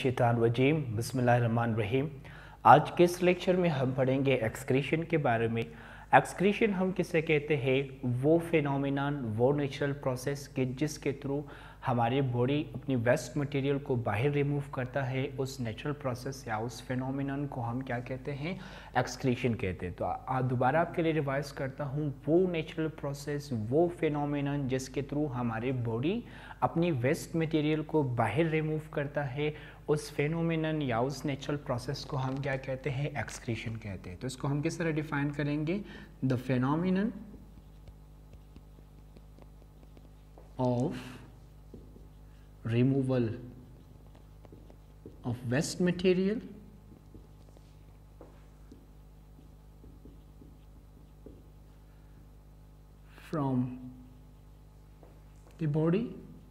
शैतानरजीम बिस्मिल्लाहिर्रहमानिर्रहीम। आज के इस लेक्चर में हम पढ़ेंगे एक्सक्रीशन के बारे में। एक्सक्रीशन हम किसे कहते हैं? वो फिनोमिनन, वो नेचुरल प्रोसेस कि जिसके थ्रू हमारी बॉडी अपनी वेस्ट मटेरियल को बाहर रिमूव करता है। उस नेचुरल प्रोसेस या उस फिनोमिनन को हम क्या कहते हैं? एक्सक्रीशन कहते हैं। तो दोबारा आपके लिए रिवाइज करता हूँ, वो नेचुरल प्रोसेस, वो फिनोमिनन जिसके थ्रू हमारी बॉडी अपनी वेस्ट मटेरियल को बाहर रिमूव करता है, उस फेनोमेनन या उस नेचुरल प्रोसेस को हम क्या कहते हैं? एक्सक्रीशन कहते हैं। तो इसको हम किस तरह डिफाइन करेंगे? The phenomenon of removal of waste material from the body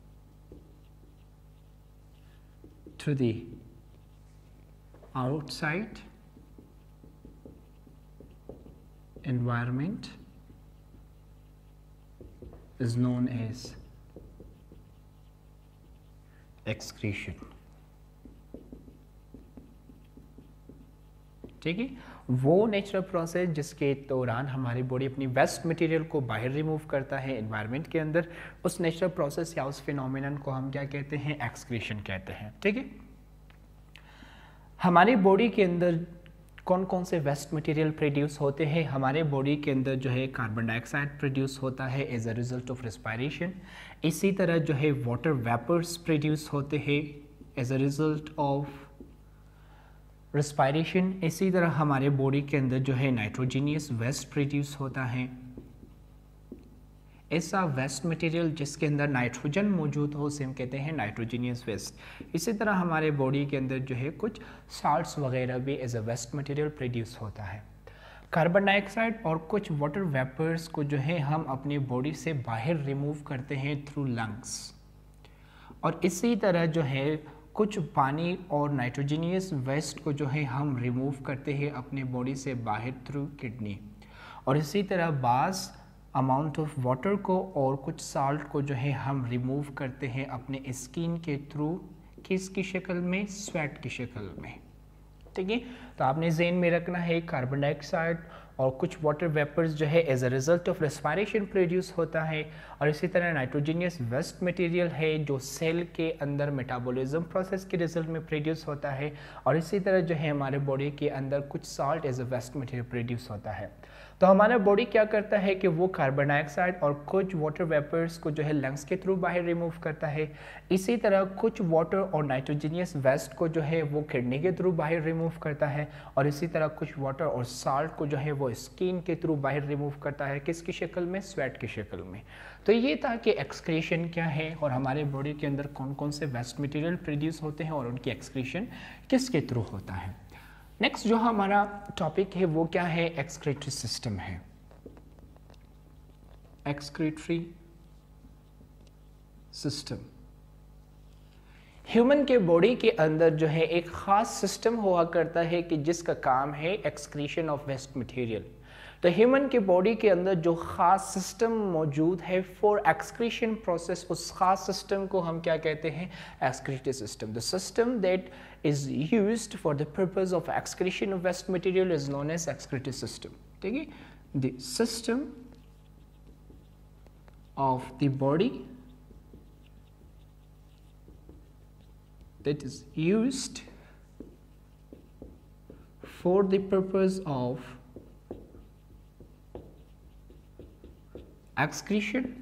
to the outside environment is known as excretion। ठीक है, वो नेचुरल प्रोसेस जिसके दौरान हमारी बॉडी अपनी वेस्ट मटेरियल को बाहर रिमूव करता है एनवायरनमेंट के अंदर, उस नेचुरल प्रोसेस या उस फिनोमिनन को हम क्या कहते हैं? एक्सक्रीशन कहते हैं। ठीक है, हमारी बॉडी के अंदर कौन कौन से वेस्ट मटेरियल प्रोड्यूस होते हैं? हमारे बॉडी के अंदर जो है कार्बन डाइऑक्साइड प्रोड्यूस होता है as a result of respiration. इसी तरह जो है वाटर वेपर्स प्रोड्यूस होते हैं as a result of respiration. इसी तरह हमारे बॉडी के अंदर जो है नाइट्रोजीनियस वेस्ट प्रोड्यूस होता है। ऐसा वेस्ट मटेरियल जिसके अंदर नाइट्रोजन मौजूद हो उसे हम कहते हैं नाइट्रोजीनियस वेस्ट। इसी तरह हमारे बॉडी के अंदर जो है कुछ साल्ट्स वगैरह भी as a waste material produce होता है। कार्बन डाइऑक्साइड और कुछ वाटर वेपर्स को जो है हम अपनी बॉडी से बाहर रिमूव करते हैं थ्रू लंग्स, और इसी तरह जो है कुछ पानी और नाइट्रोजीनियस वेस्ट को जो है हम रिमूव करते हैं अपने बॉडी से बाहर थ्रू किडनी, और इसी तरह बाज़ अमाउंट ऑफ वाटर को और कुछ साल्ट को जो है हम रिमूव करते हैं अपने स्किन के थ्रू, किसकी शक्ल में? स्वेट की शक्ल में। ठीक है, तो आपने ज़हन में रखना है कार्बन डाइऑक्साइड और कुछ वाटर वेपर्स जो है as a result of respiration produce होता है, और इसी तरह नाइट्रोजीनियस वेस्ट मटेरियल है जो सेल के अंदर मेटाबॉलिज्म प्रोसेस के रिजल्ट में प्रोड्यूस होता है, और इसी तरह जो है हमारे बॉडी के अंदर कुछ salt as a waste material produce होता है। तो हमारा बॉडी क्या करता है कि वो कार्बन डाइऑक्साइड और कुछ वाटर वेपर्स को जो है लंग्स के थ्रू बाहर रिमूव करता है। इसी तरह कुछ वाटर और नाइट्रोजीनियस वेस्ट को जो है वो किडनी के थ्रू बाहर रिमूव करता है, और इसी तरह कुछ वाटर और साल्ट को जो है वो स्किन के थ्रू बाहर रिमूव करता है, किसकी शक्ल में? स्वेट की शक्ल में। तो ये था कि एक्सक्रीशन क्या है और हमारे बॉडी के अंदर कौन कौन से वेस्ट मटेरियल प्रोड्यूस होते हैं और उनकी एक्सक्रीशन किसके थ्रू होता है। नेक्स्ट जो हमारा टॉपिक है वो क्या है? एक्सक्रीटरी सिस्टम है। एक्सक्रीटरी सिस्टम ह्यूमन के बॉडी के अंदर जो है एक खास सिस्टम हुआ करता है कि जिसका काम है एक्सक्रीशन ऑफ वेस्ट मटेरियल। तो ह्यूमन के बॉडी के अंदर जो खास सिस्टम मौजूद है फॉर एक्सक्रीशन प्रोसेस, उस खास सिस्टम को हम क्या कहते हैं? Excretory system. The system that is used for the purpose of excretion of waste material is known as excretory system। ठीक है, the system of the body that is used for the purpose of excretion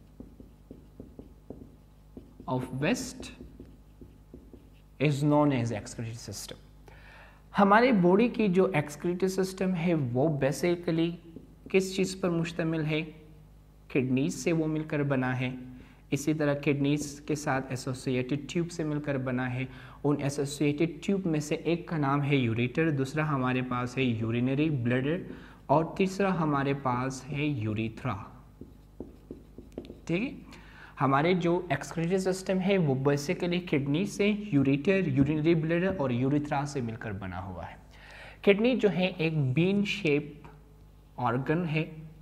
of waste is known as excretory system। हमारी body की जो excretory system है वो basically किस चीज़ पर मुश्तमिल है? किडनीज से वो मिलकर बना है। इसी तरह किडनीज के साथ एसोसिएटेड ट्यूब से मिलकर बना है। उन एसोसिएटेड ट्यूब में से एक का नाम है यूरेटर, दूसरा हमारे पास है यूरिनरी ब्लैडर, और तीसरा हमारे पास है यूरिथ्रा। ठीक है, हमारे जो एक्सक्रीटरी सिस्टम है वो बेसिकली किडनी से, यूरेटर, यूरिनरी ब्लैडर और यूरिथ्रा से मिलकर बना हुआ है। किडनी जो है एक बीन शेप ऑर्गन है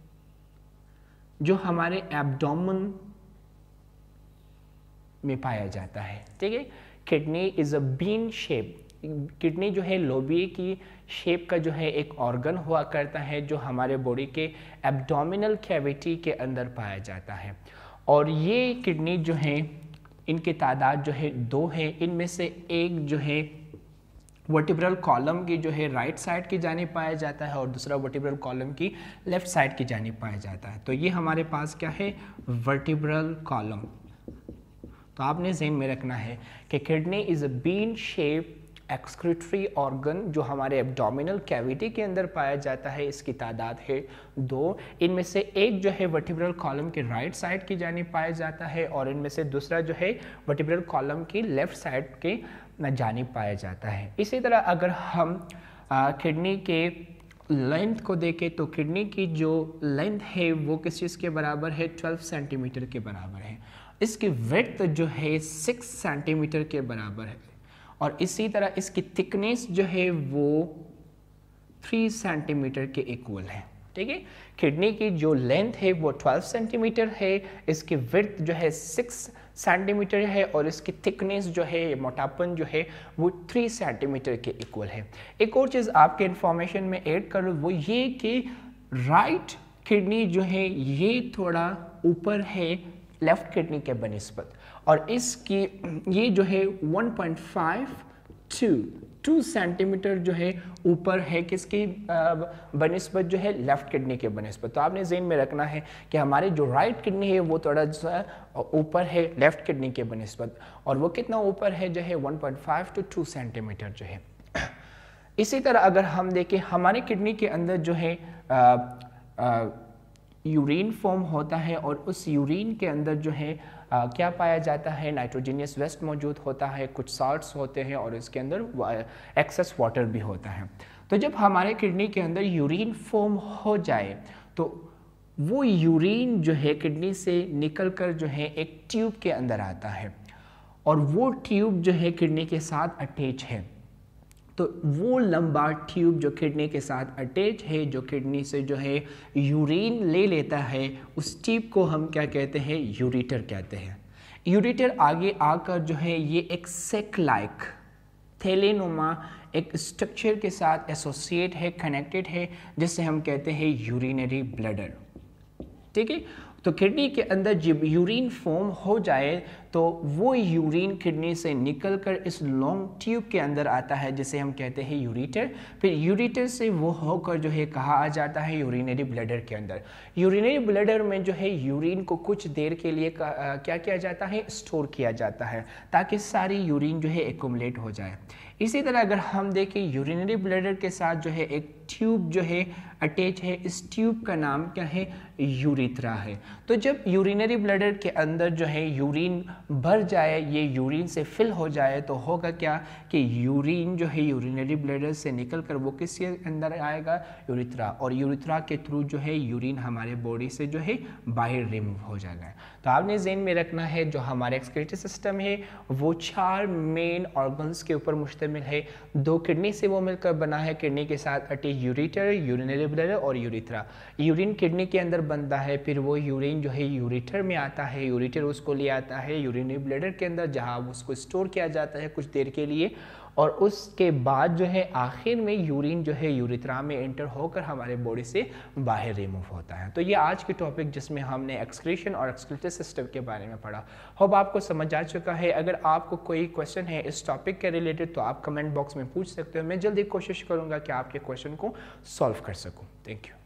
जो हमारे एब्डोमेन में पाया जाता है। ठीक है, kidney is a bean shape. Kidney जो है लोबिये की शेप का जो है एक ऑर्गन हुआ करता है जो हमारे बॉडी के एब्डोमिनल कैविटी के अंदर पाया जाता है। और ये किडनी जो है इनकी तादाद जो है 2 है। इनमें से एक जो है वर्टिब्रल कॉलम की जो है राइट साइड की जानिब पाया जाता है और दूसरा वर्टिब्रल कॉलम की लेफ्ट साइड की जानिब पाया जाता है। तो ये हमारे पास क्या है, वर्टिब्रल कॉलम। तो आपने ज़हन में रखना है कि kidney is a bean shape excretory organ जो हमारे एब्डोमिनल कैविटी के अंदर पाया जाता है। इसकी तादाद है 2। इनमें से एक जो है वर्टिब्रल कॉलम के राइट साइड की जानिब पाया जाता है और इनमें से दूसरा जो है वर्टिब्रल कॉलम की लेफ्ट साइड के जानिब पाया जाता है। इसी तरह अगर हम किडनी के लेंथ को देखें तो किडनी की जो लेंथ है वो किस चीज़ के बराबर है, 12 सेंटीमीटर के बराबर है। इसकी विड्थ जो है 6 सेंटीमीटर के बराबर है और इसी तरह इसकी थिकनेस जो है वो 3 सेंटीमीटर के इक्वल है। ठीक है, किडनी की जो लेंथ है वो 12 सेंटीमीटर है, इसकी विड्थ जो है 6 सेंटीमीटर है और इसकी थिकनेस जो है, मोटापन जो है वो 3 सेंटीमीटर के इक्वल है। एक और चीज़ आपके इंफॉर्मेशन में ऐड करूँ वो ये कि राइट किडनी जो है ये थोड़ा ऊपर है लेफ्ट किडनी के बनिस्बत और इसकी ये जो है 1.5 सेंटीमीटर जो है ऊपर है किसकी बनिस्बत जो है लेफ्ट किडनी के बनिस्बत। तो आपने ज़हन में रखना है कि हमारी जो राइट किडनी है वो थोड़ा ऊपर है लेफ्ट किडनी के बनिस्बत और वो कितना ऊपर है जो है 1.5 to 2 सेंटीमीटर जो है। इसी तरह अगर हम देखें हमारे किडनी के अंदर जो है यूरिन फॉर्म होता है और उस यूरिन के अंदर जो है क्या पाया जाता है, नाइट्रोजनियस वेस्ट मौजूद होता है, कुछ साल्ट्स होते हैं और इसके अंदर एक्सेस वाटर भी होता है। तो जब हमारे किडनी के अंदर यूरिन फॉर्म हो जाए तो वो यूरिन जो है किडनी से निकलकर जो है एक ट्यूब के अंदर आता है और वो ट्यूब जो है किडनी के साथ अटैच है। तो वो लंबा ट्यूब जो किडनी के साथ अटैच है, जो किडनी से जो है यूरिन ले लेता है, उस ट्यूब को हम क्या कहते हैं, यूरेटर कहते हैं। यूरेटर आगे आकर जो है ये एक सेक लाइक थैलेनुमा एक स्ट्रक्चर के साथ एसोसिएट है, कनेक्टेड है, जिससे हम कहते हैं यूरिनरी ब्लैडर। ठीक है, तो किडनी के अंदर जब यूरिन फॉर्म हो जाए तो वो यूरिन किडनी से निकलकर इस लॉन्ग ट्यूब के अंदर आता है जिसे हम कहते हैं यूरेटर। फिर यूरेटर से वो होकर जो है कहाँ आ जाता है, यूरिनरी ब्लैडर के अंदर। यूरिनरी ब्लैडर में जो है यूरिन को कुछ देर के लिए क्या किया जाता है, स्टोर किया जाता है ताकि सारी यूरिन जो है एक्युमुलेट हो जाए। इसी तरह अगर हम देखें यूरिनरी ब्लैडर के साथ जो है एक ट्यूब जो है अटैच है, इस ट्यूब का नाम क्या है, यूरेथ्रा है। तो जब यूरिनरी ब्लैडर के अंदर जो है यूरिन भर जाए, ये यूरिन से फिल हो जाए तो होगा क्या कि यूरिन जो है यूरिनरी ब्लैडर से निकलकर वो किसके अंदर आएगा, यूरेथ्रा, और यूरेथ्रा के थ्रू जो है यूरिन हमारे बॉडी से जो है बाहर रिमूव हो जाएगा। तो आपने ज़हन में रखना है जो हमारा एक्सक्रीटरी सिस्टम है वो 4 मेन ऑर्गन्स के ऊपर मुश्तमिल है। 2 किडनी से वो मिलकर बना है, किडनी के साथ अटैच यूरेटर, यूरिनरी ब्लैडर और यूरेथ्रा। यूरिन किडनी के अंदर बनता है, फिर वो यूरिन जो है यूरेटर में आता है, यूरेटर उसको ले आता है यूरिनरी ब्लैडर के अंदर जहाँ उसको स्टोर किया जाता है कुछ देर के लिए, और उसके बाद जो है आखिर में यूरिन जो है यूरेथ्रा में एंटर होकर हमारे बॉडी से बाहर रिमूव होता है। तो ये आज की टॉपिक जिसमें हमने एक्सक्रीशन और एक्सक्रीटरी सिस्टम के बारे में पढ़ा। होप आपको समझ आ चुका है। अगर आपको कोई क्वेश्चन है इस टॉपिक के रिलेटेड तो आप कमेंट बॉक्स में पूछ सकते हो। मैं जल्दी कोशिश करूँगा कि आपके क्वेश्चन को सॉल्व कर सकूँ। Thank you.